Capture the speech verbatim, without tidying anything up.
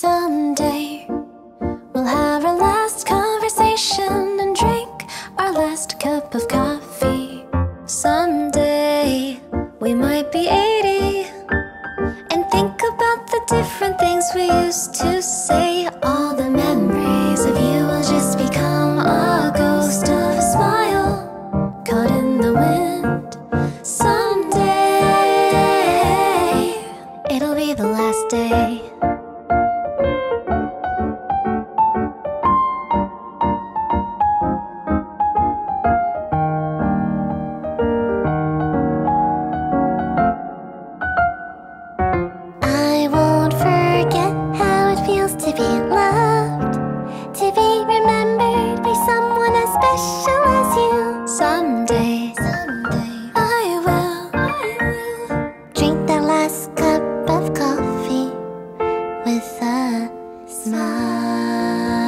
Someday we'll have our last conversation and drink our last cup of coffee. Someday we might be eighty and think about the different things we used to say. All the memories of you will just become a ghost of a smile caught in the wind. Someday it'll be the last day. I won't forget how it feels to be loved, to be remembered by someone as special as you. Someday, someday I will, I will drink that last cup of coffee with a smile.